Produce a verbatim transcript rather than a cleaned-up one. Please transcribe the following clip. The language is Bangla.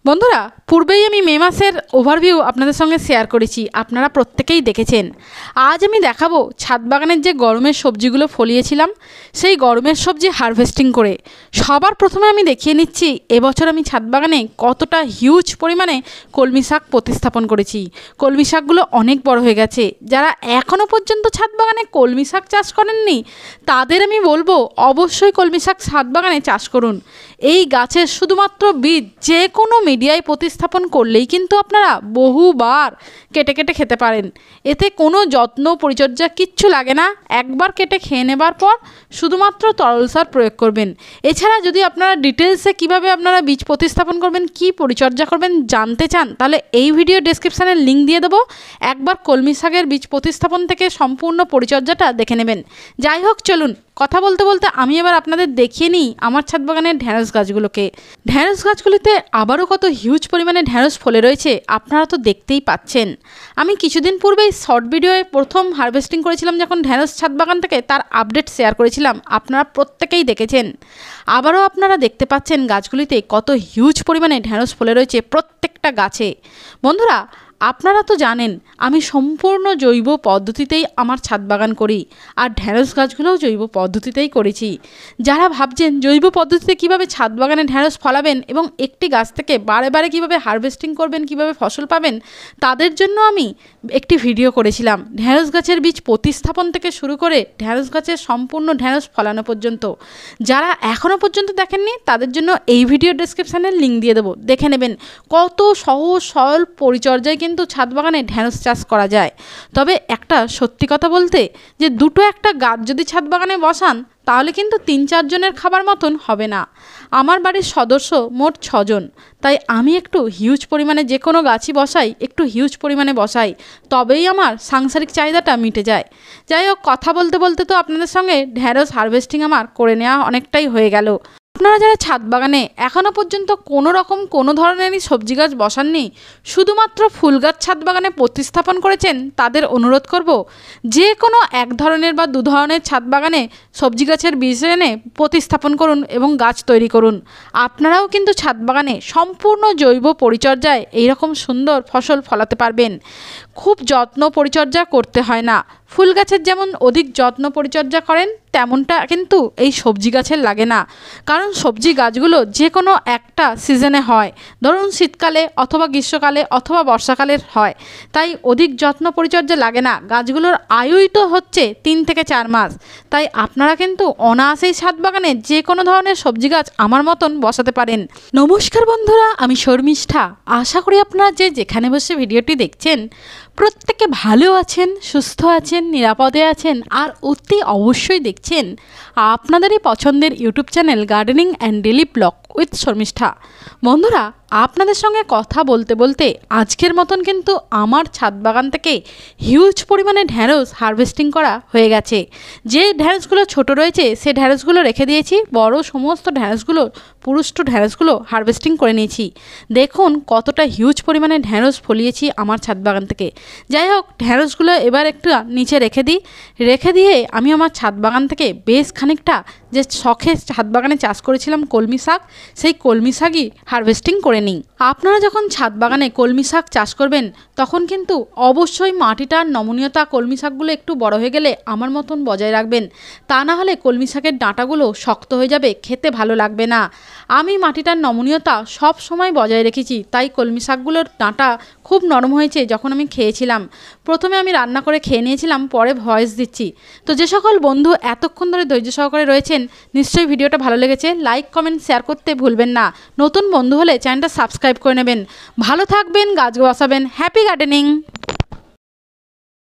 বন্ধুরা, পূর্বেই আমি মে মাসের ওভারভিউ আপনাদের সঙ্গে শেয়ার করেছি, আপনারা প্রত্যেকেই দেখেছেন। আজ আমি দেখাবো ছাদ বাগানের যে গরমের সবজিগুলো ফলিয়েছিলাম সেই গরমের সবজি হারভেস্টিং করে। সবার প্রথমে আমি দেখিয়ে নিচ্ছি এবছর আমি ছাদ বাগানে কতটা হিউজ পরিমাণে কলমি শাক প্রতিস্থাপন করেছি। কলমি শাকগুলো অনেক বড় হয়ে গেছে। যারা এখনও পর্যন্ত ছাদ বাগানে কলমি শাক চাষ করেননি তাদের আমি বলবো অবশ্যই কলমি শাক ছাদ বাগানে চাষ করুন। এই গাছের শুধুমাত্র বীজ যে কোনো মিডিয়ায় প্রতিস্থাপন করলেই কিন্তু আপনারা বহুবার কেটে কেটে খেতে পারেন। এতে কোনো যত্ন পরিচর্যা কিচ্ছু লাগে না। একবার কেটে খেয়ে নেবার পর শুধুমাত্র তরল সার প্রয়োগ করবেন। এছাড়া যদি আপনারা ডিটেলসে কিভাবে আপনারা বীজ প্রতিস্থাপন করবেন, কি পরিচর্যা করবেন জানতে চান, তাহলে এই ভিডিও ডেসক্রিপশানে লিঙ্ক দিয়ে দেবো। একবার কলমি শাকের বীজ প্রতিস্থাপন থেকে সম্পূর্ণ পরিচর্যাটা দেখে নেবেন। যাই হোক, চলুন কথা বলতে বলতে আমি এবার আপনাদের দেখিয়ে নিই আমার ছাদ বাগানের ঢ্যাঁড়স গাছগুলোকে। ঢ্যাঁড়স গাছগুলিতে আবারও কত হিউজ পরিমাণে ঢ্যাঁড়স ফলে রয়েছে আপনারা তো দেখতেই পাচ্ছেন। আমি কিছুদিন পূর্বেই শর্ট ভিডিওয়ে প্রথম হারভেস্টিং করেছিলাম যখন ঢ্যাঁড়স ছাদ বাগান থেকে, তার আপডেট শেয়ার করেছিলাম, আপনারা প্রত্যেকেই দেখেছেন। আবারও আপনারা দেখতে পাচ্ছেন গাছগুলিতে কত হিউজ পরিমাণে ঢ্যাঁড়স ফলে রয়েছে প্রত্যেকটা গাছে। বন্ধুরা, আপনারা তো জানেন আমি সম্পূর্ণ জৈব পদ্ধতিতেই আমার ছাদ বাগান করি, আর ঢ্যাঁড়স গাছগুলোও জৈব পদ্ধতিতেই করেছি। যারা ভাবছেন জৈব পদ্ধতিতে কিভাবে ছাদ বাগানে ঢ্যাঁড়স ফলাবেন এবং একটি গাছ থেকে বারে বারে কীভাবে হারভেস্টিং করবেন, কিভাবে ফসল পাবেন, তাদের জন্য আমি একটি ভিডিও করেছিলাম ঢ্যাঁড়স গাছের বীজ প্রতিস্থাপন থেকে শুরু করে ঢ্যাঁড়স গাছের সম্পূর্ণ ঢ্যাঁড়স ফলানো পর্যন্ত। যারা এখনও পর্যন্ত দেখেননি তাদের জন্য এই ভিডিও ডেসক্রিপশানের লিঙ্ক দিয়ে দেবো, দেখে নেবেন। কত সহজ সরল পরিচর্যায় কিন্তু কিন্তু ছাদ বাগানে ঢ্যাঁড়স চাষ করা যায়। তবে একটা সত্যি কথা বলতে, যে দুটো একটা গাছ যদি ছাদ বাগানে বসান তাহলে কিন্তু তিন চারজনের খাবার মতন হবে না। আমার বাড়ির সদস্য মোট ছজন, তাই আমি একটু হিউজ পরিমাণে যে কোনো গাছই বসাই, একটু হিউজ পরিমাণে বসাই, তবেই আমার সাংসারিক চাহিদাটা মিটে যায়। যাই হোক, কথা বলতে বলতে তো আপনাদের সঙ্গে ঢ্যাঁড়স হারভেস্টিং আমার করে নেওয়া অনেকটাই হয়ে গেল। আপনারা যারা ছাদ বাগানে এখনও পর্যন্ত কোনো রকম কোনো ধরনেরই সবজি গাছ বসাননি, শুধুমাত্র ফুল গাছ ছাদ বাগানে প্রতিস্থাপন করেছেন, তাদের অনুরোধ করব যে কোনো এক ধরনের বা দু ধরনের ছাদ বাগানে সবজি গাছের বীজ এনে প্রতিস্থাপন করুন এবং গাছ তৈরি করুন। আপনারাও কিন্তু ছাদ বাগানে সম্পূর্ণ জৈব পরিচর্যায় এইরকম সুন্দর ফসল ফলাতে পারবেন। খুব যত্ন পরিচর্যা করতে হয় না। ফুল গাছের যেমন অধিক যত্ন পরিচর্যা করেন তেমনটা কিন্তু এই সবজি গাছের লাগে না, কারণ সবজি গাছগুলো যে কোনো একটা সিজনে হয়, ধরুন শীতকালে অথবা গ্রীষ্মকালে অথবা বর্ষাকালের হয়, তাই অধিক যত্ন পরিচর্যা লাগে না। গাছগুলোর আয়ুই তো হচ্ছে তিন থেকে চার মাস, তাই আপনারা কিন্তু অনায়াসেই ছাদ বাগানে যে কোনো ধরনের সবজি গাছ আমার মতন বসাতে পারেন। নমস্কার বন্ধুরা, আমি শর্মিষ্ঠা। আশা করি আপনারা যে যেখানে বসে ভিডিওটি দেখছেন প্রত্যেকে ভালো আছেন, সুস্থ আছেন, নিরাপদে আছেন, আর অতি অবশ্যই দেখছেন আপনাদেরই পছন্দের YouTube channel gardening and daily blog with Sharmishtha. বন্ধুরা, আপনাদের সঙ্গে কথা বলতে বলতে আজকের মতন কিন্তু আমার ছাদ বাগান থেকে হিউজ পরিমাণে ঢ্যাঁড়স হারভেস্টিং করা হয়ে গেছে। যে ঢ্যাঁড়সগুলো ছোট রয়েছে সে ঢ্যাঁড়সগুলো রেখে দিয়েছি, বড় সমস্ত ঢ্যাঁড়সগুলো পুরুষ্ট ঢ্যাঁড়সগুলো হারভেস্টিং করে নিয়েছি। দেখুন কতটা হিউজ পরিমাণে ঢ্যাঁড়স ফলিয়েছি আমার ছাদ বাগান থেকে। যাই হোক, ঢ্যাঁড়সগুলো এবার একটু নিচে রেখে দিই। রেখে দিয়ে আমি আমার ছাদ বাগান থেকে বেশ খানিকটা যে শখে ছাদ বাগানে চাষ করেছিলাম কলমি শাক, সেই কলমি শাকই হারভেস্টিং করে নিই। আপনারা যখন ছাদ বাগানে কলমি শাক চাষ করবেন তখন কিন্তু অবশ্যই মাটিটার নমনীয়তা কলমি শাকগুলো একটু বড় হয়ে গেলে আমার মতন বজায় রাখবেন, তা না হলে কলমি শাকের ডাঁটাগুলো শক্ত হয়ে যাবে, খেতে ভালো লাগবে না। আমি মাটিটার নমনীয়তা সব সময় বজায় রেখেছি, তাই কলমি শাকগুলোর ডাঁটা খুব নরম হয়েছে। যখন আমি খেয়েছিলাম, প্রথমে আমি রান্না করে খেয়ে নিয়েছিলাম, পরে ভয়েস দিচ্ছি। তো যে সকল বন্ধু এতক্ষণ ধরে ধৈর্য সহকারে রয়েছেন, নিশ্চয়ই ভিডিওটা ভালো লেগেছে। লাইক কমেন্ট শেয়ার করতে ভুলবেন না। নতুন বন্ধু হলে চ্যানেলটা সাবস্ক্রাইব করে নেবেন। ভালো থাকবেন, গাছ বসাবেন। Happy gardening.